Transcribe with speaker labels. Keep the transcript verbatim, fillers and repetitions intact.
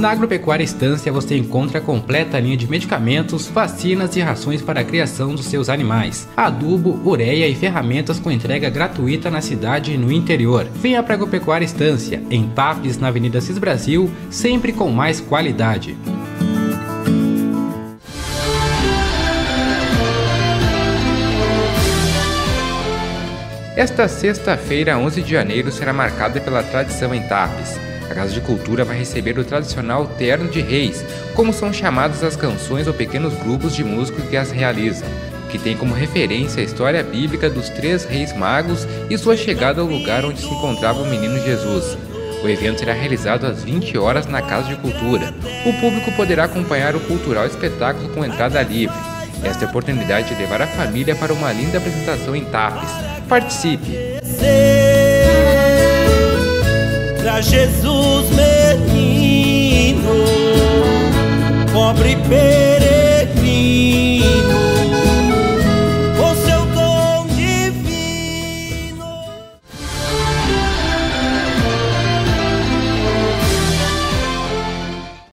Speaker 1: Na Agropecuária Estância você encontra a completa linha de medicamentos, vacinas e rações para a criação dos seus animais, adubo, ureia e ferramentas com entrega gratuita na cidade e no interior. Venha para a Agropecuária Estância, em Tapes, na Avenida Cis Brasil, sempre com mais qualidade. Esta sexta-feira, onze de janeiro, será marcada pela tradição em Tapes. A Casa de Cultura vai receber o tradicional Terno de Reis, como são chamadas as canções ou pequenos grupos de músicos que as realizam, que tem como referência a história bíblica dos três reis magos e sua chegada ao lugar onde se encontrava o menino Jesus. O evento será realizado às vinte horas na Casa de Cultura. O público poderá acompanhar o cultural espetáculo com entrada livre. Esta é a oportunidade de levar a família para uma linda apresentação em Tapes. Participe!
Speaker 2: Pra Jesus menino, pobre peregrino.